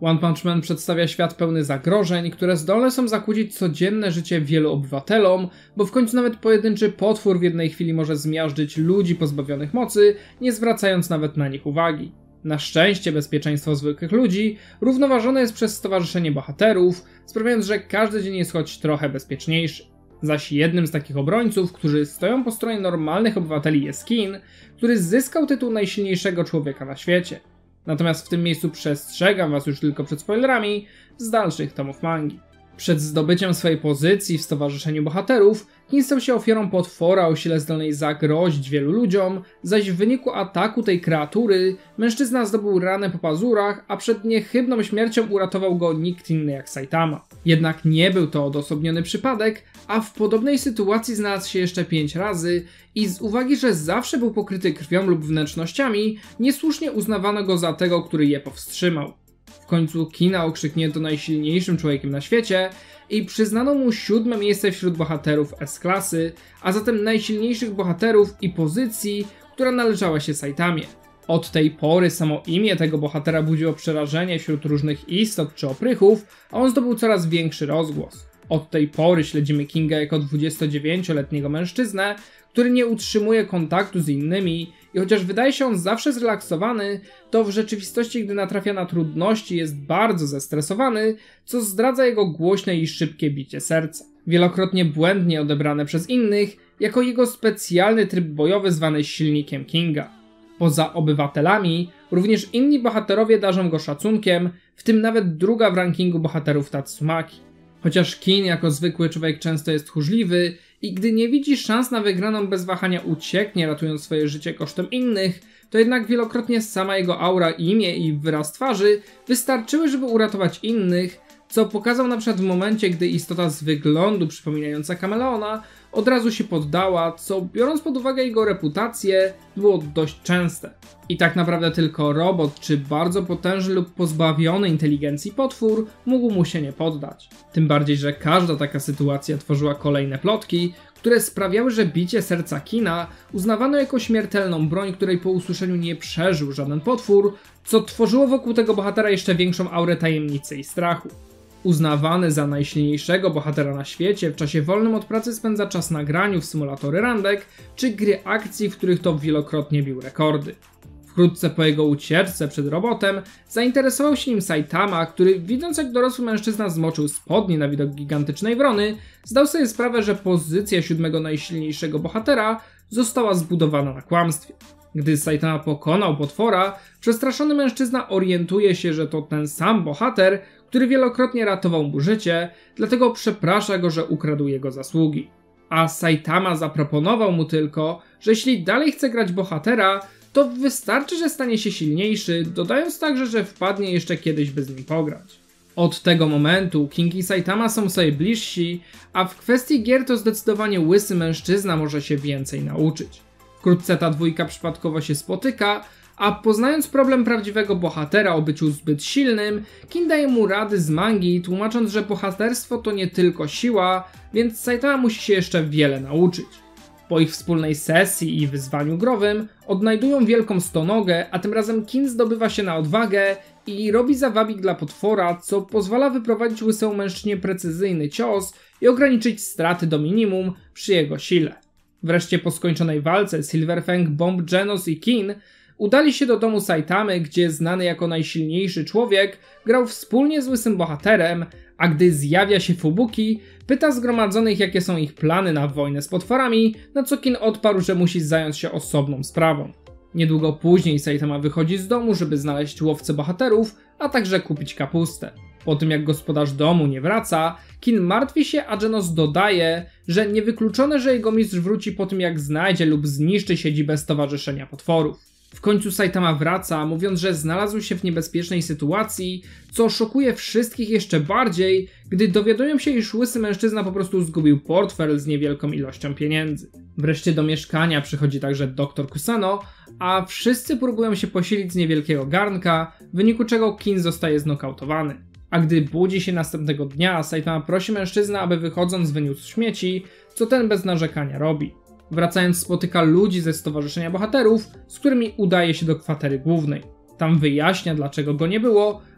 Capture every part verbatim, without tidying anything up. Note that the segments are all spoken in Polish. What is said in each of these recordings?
One Punch Man przedstawia świat pełny zagrożeń, które zdolne są zakłócić codzienne życie wielu obywatelom, bo w końcu nawet pojedynczy potwór w jednej chwili może zmiażdżyć ludzi pozbawionych mocy, nie zwracając nawet na nich uwagi. Na szczęście bezpieczeństwo zwykłych ludzi równoważone jest przez Stowarzyszenie Bohaterów, sprawiając, że każdy dzień jest choć trochę bezpieczniejszy. Zaś jednym z takich obrońców, którzy stoją po stronie normalnych obywateli, jest Kin, który zyskał tytuł najsilniejszego człowieka na świecie. Natomiast w tym miejscu przestrzegam was już tylko przed spoilerami z dalszych tomów mangi. Przed zdobyciem swojej pozycji w Stowarzyszeniu Bohaterów, Kin stał się ofiarą potwora o sile zdolnej zagrozić wielu ludziom, zaś w wyniku ataku tej kreatury mężczyzna zdobył ranę po pazurach, a przed niechybną śmiercią uratował go nikt inny jak Saitama. Jednak nie był to odosobniony przypadek, a w podobnej sytuacji znalazł się jeszcze pięć razy i z uwagi, że zawsze był pokryty krwią lub wnętrznościami, niesłusznie uznawano go za tego, który je powstrzymał. W końcu Kina okrzyknięto najsilniejszym człowiekiem na świecie i przyznano mu siódme miejsce wśród bohaterów S-klasy, a zatem najsilniejszych bohaterów i pozycji, która należała się Saitamie. Od tej pory samo imię tego bohatera budziło przerażenie wśród różnych istot czy oprychów, a on zdobył coraz większy rozgłos. Od tej pory śledzimy Kinga jako dwudziestodziewięcioletniego mężczyznę, który nie utrzymuje kontaktu z innymi i chociaż wydaje się on zawsze zrelaksowany, to w rzeczywistości, gdy natrafia na trudności, jest bardzo zestresowany, co zdradza jego głośne i szybkie bicie serca. Wielokrotnie błędnie odebrane przez innych jako jego specjalny tryb bojowy zwany silnikiem Kinga. Poza obywatelami, również inni bohaterowie darzą go szacunkiem, w tym nawet druga w rankingu bohaterów Tatsumaki. Chociaż Kin jako zwykły człowiek często jest tchórzliwy i gdy nie widzi szans na wygraną bez wahania ucieknie, ratując swoje życie kosztem innych, to jednak wielokrotnie sama jego aura, imię i wyraz twarzy wystarczyły, żeby uratować innych, co pokazał na przykład w momencie, gdy istota z wyglądu przypominająca kameleona od razu się poddała, co biorąc pod uwagę jego reputację było dość częste. I tak naprawdę tylko robot czy bardzo potężny lub pozbawiony inteligencji potwór mógł mu się nie poddać. Tym bardziej, że każda taka sytuacja tworzyła kolejne plotki, które sprawiały, że bicie serca Kina uznawano jako śmiertelną broń, której po usłyszeniu nie przeżył żaden potwór, co tworzyło wokół tego bohatera jeszcze większą aurę tajemnicy i strachu. Uznawany za najsilniejszego bohatera na świecie, w czasie wolnym od pracy spędza czas na graniu w symulatory randek czy gry akcji, w których to wielokrotnie bił rekordy. Wkrótce po jego ucieczce przed robotem zainteresował się nim Saitama, który widząc jak dorosły mężczyzna zmoczył spodnie na widok gigantycznej wrony, zdał sobie sprawę, że pozycja siódmego najsilniejszego bohatera została zbudowana na kłamstwie. Gdy Saitama pokonał potwora, przestraszony mężczyzna orientuje się, że to ten sam bohater, który wielokrotnie ratował mu życie, dlatego przeprasza go, że ukradł jego zasługi. A Saitama zaproponował mu tylko, że jeśli dalej chce grać bohatera, to wystarczy, że stanie się silniejszy, dodając także, że wpadnie jeszcze kiedyś, by z nim pograć. Od tego momentu King i Saitama są sobie bliżsi, a w kwestii gier to zdecydowanie łysy mężczyzna może się więcej nauczyć. Wkrótce ta dwójka przypadkowo się spotyka, a poznając problem prawdziwego bohatera o byciu zbyt silnym, King daje mu rady z mangi, tłumacząc, że bohaterstwo to nie tylko siła, więc Saitama musi się jeszcze wiele nauczyć. Po ich wspólnej sesji i wyzwaniu growym odnajdują wielką stonogę, a tym razem King zdobywa się na odwagę i robi zawabik dla potwora, co pozwala wyprowadzić łysemu mężczyźnie precyzyjny cios i ograniczyć straty do minimum przy jego sile. Wreszcie po skończonej walce Silverfang, Bomb, Genos i Kin udali się do domu Saitamy, gdzie znany jako najsilniejszy człowiek grał wspólnie z łysym bohaterem, a gdy zjawia się Fubuki, pyta zgromadzonych, jakie są ich plany na wojnę z potworami, na co Kin odparł, że musi zająć się osobną sprawą. Niedługo później Saitama wychodzi z domu, żeby znaleźć łowcę bohaterów, a także kupić kapustę. Po tym jak gospodarz domu nie wraca, Kin martwi się, a Genos dodaje, że niewykluczone, że jego mistrz wróci po tym jak znajdzie lub zniszczy siedzibę Stowarzyszenia Potworów. W końcu Saitama wraca, mówiąc, że znalazł się w niebezpiecznej sytuacji, co szokuje wszystkich jeszcze bardziej, gdy dowiadują się, iż łysy mężczyzna po prostu zgubił portfel z niewielką ilością pieniędzy. Wreszcie do mieszkania przychodzi także doktor Kusano, a wszyscy próbują się posilić z niewielkiego garnka, w wyniku czego Kin zostaje znokautowany. A gdy budzi się następnego dnia, Saitama prosi mężczyznę, aby wychodząc wyniósł śmieci, co ten bez narzekania robi. Wracając spotyka ludzi ze Stowarzyszenia Bohaterów, z którymi udaje się do kwatery głównej. Tam wyjaśnia, dlaczego go nie było,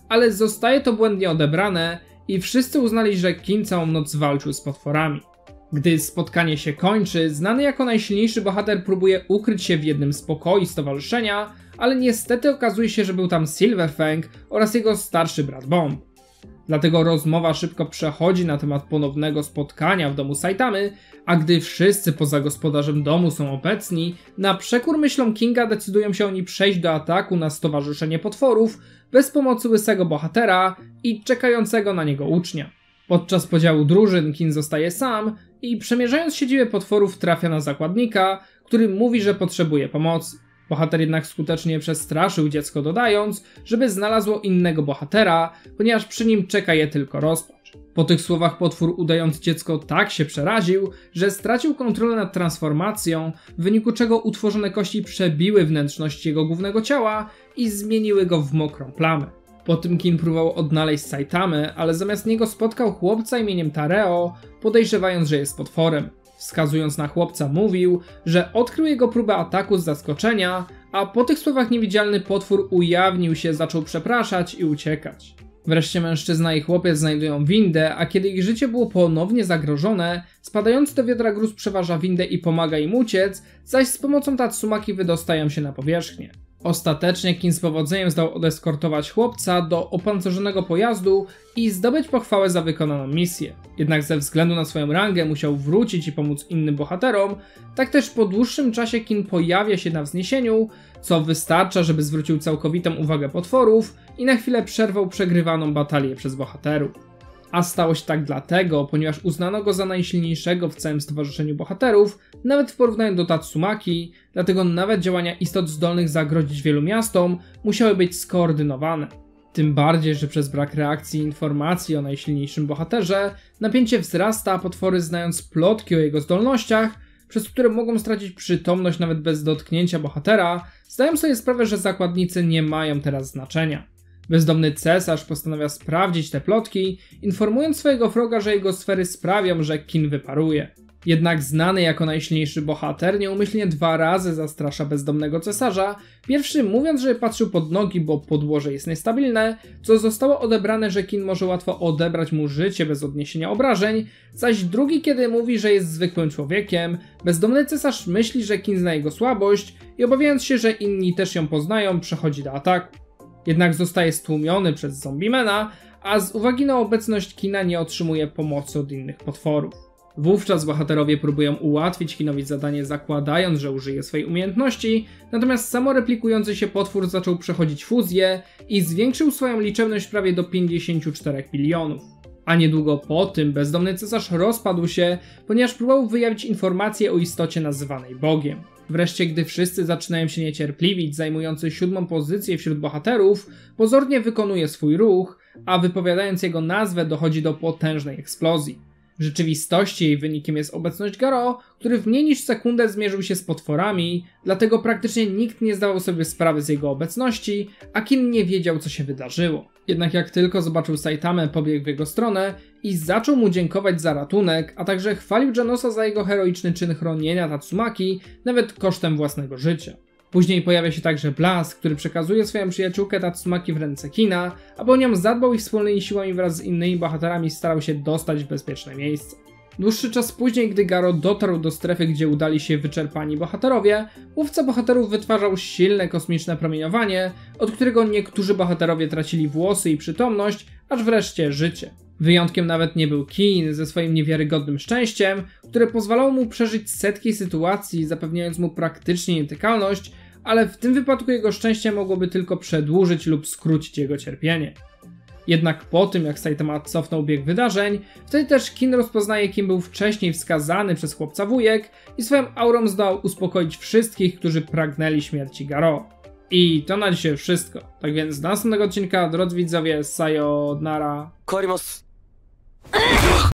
ale zostaje to błędnie odebrane i wszyscy uznali, że Kin całą noc walczył z potworami. Gdy spotkanie się kończy, znany jako najsilniejszy bohater próbuje ukryć się w jednym z pokoi stowarzyszenia, ale niestety okazuje się, że był tam Silver Fang oraz jego starszy brat Bomb. Dlatego rozmowa szybko przechodzi na temat ponownego spotkania w domu Saitamy, a gdy wszyscy poza gospodarzem domu są obecni, na przekór myślom Kinga decydują się oni przejść do ataku na stowarzyszenie potworów bez pomocy łysego bohatera i czekającego na niego ucznia. Podczas podziału drużyn Kin zostaje sam i przemierzając siedzibę potworów trafia na zakładnika, który mówi, że potrzebuje pomocy. Bohater jednak skutecznie przestraszył dziecko, dodając, żeby znalazło innego bohatera, ponieważ przy nim czeka je tylko rozpacz. Po tych słowach potwór udający dziecko tak się przeraził, że stracił kontrolę nad transformacją, w wyniku czego utworzone kości przebiły wnętrzności jego głównego ciała i zmieniły go w mokrą plamę. Po tym Kin próbował odnaleźć Saitamę, ale zamiast niego spotkał chłopca imieniem Tareo, podejrzewając, że jest potworem. Wskazując na chłopca mówił, że odkrył jego próbę ataku z zaskoczenia, a po tych słowach niewidzialny potwór ujawnił się, zaczął przepraszać i uciekać. Wreszcie mężczyzna i chłopiec znajdują windę, a kiedy ich życie było ponownie zagrożone, spadający do wiadra gruz przeważa windę i pomaga im uciec, zaś z pomocą Tatsumaki wydostają się na powierzchnię. Ostatecznie Kin z powodzeniem zdał odeskortować chłopca do opancerzonego pojazdu i zdobyć pochwałę za wykonaną misję. Jednak ze względu na swoją rangę musiał wrócić i pomóc innym bohaterom, tak też po dłuższym czasie Kin pojawia się na wzniesieniu, co wystarcza, żeby zwrócił całkowitą uwagę potworów i na chwilę przerwał przegrywaną batalię przez bohaterów. A stało się tak dlatego, ponieważ uznano go za najsilniejszego w całym stowarzyszeniu bohaterów, nawet w porównaniu do Tatsumaki, dlatego nawet działania istot zdolnych zagrozić wielu miastom musiały być skoordynowane. Tym bardziej, że przez brak reakcji i informacji o najsilniejszym bohaterze, napięcie wzrasta, a potwory, znając plotki o jego zdolnościach, przez które mogą stracić przytomność nawet bez dotknięcia bohatera, zdają sobie sprawę, że zakładnicy nie mają teraz znaczenia. Bezdomny cesarz postanawia sprawdzić te plotki, informując swojego wroga, że jego sfery sprawią, że Kin wyparuje. Jednak znany jako najsilniejszy bohater nieumyślnie dwa razy zastrasza bezdomnego cesarza, pierwszy mówiąc, że patrzył pod nogi, bo podłoże jest niestabilne, co zostało odebrane, że Kin może łatwo odebrać mu życie bez odniesienia obrażeń, zaś drugi, kiedy mówi, że jest zwykłym człowiekiem, bezdomny cesarz myśli, że Kin zna jego słabość i obawiając się, że inni też ją poznają, przechodzi do ataku. Jednak zostaje stłumiony przez Zombiemana, a z uwagi na obecność Kina nie otrzymuje pomocy od innych potworów. Wówczas bohaterowie próbują ułatwić Kinowi zadanie, zakładając, że użyje swojej umiejętności, natomiast samoreplikujący się potwór zaczął przechodzić fuzję i zwiększył swoją liczebność prawie do pięćdziesięciu czterech milionów. A niedługo po tym bezdomny cesarz rozpadł się, ponieważ próbował wyjawić informacje o istocie nazywanej Bogiem. Wreszcie, gdy wszyscy zaczynają się niecierpliwić, zajmujący siódmą pozycję wśród bohaterów, pozornie wykonuje swój ruch, a wypowiadając jego nazwę dochodzi do potężnej eksplozji. W rzeczywistości jej wynikiem jest obecność Garo, który w mniej niż sekundę zmierzył się z potworami, dlatego praktycznie nikt nie zdawał sobie sprawy z jego obecności, a Kin nie wiedział, co się wydarzyło. Jednak jak tylko zobaczył Saitamę, pobiegł w jego stronę i zaczął mu dziękować za ratunek, a także chwalił Janosa za jego heroiczny czyn chronienia Tatsumaki, nawet kosztem własnego życia. Później pojawia się także Blask, który przekazuje swoją przyjaciółkę Tatsumaki w ręce Kina, aby o nią zadbał i wspólnymi siłami wraz z innymi bohaterami starał się dostać w bezpieczne miejsce. Dłuższy czas później, gdy Garo dotarł do strefy, gdzie udali się wyczerpani bohaterowie, łowca bohaterów wytwarzał silne kosmiczne promieniowanie, od którego niektórzy bohaterowie tracili włosy i przytomność, aż wreszcie życie. Wyjątkiem nawet nie był Kin ze swoim niewiarygodnym szczęściem, które pozwalało mu przeżyć setki sytuacji, zapewniając mu praktycznie nietykalność, ale w tym wypadku jego szczęście mogłoby tylko przedłużyć lub skrócić jego cierpienie. Jednak po tym, jak Saitama cofnął bieg wydarzeń, wtedy też Kin rozpoznaje, kim był wcześniej wskazany przez chłopca wujek i swoją aurą zdołał uspokoić wszystkich, którzy pragnęli śmierci Garo. I to na dzisiaj wszystko. Tak więc do następnego odcinka, drodzy widzowie, sayonara.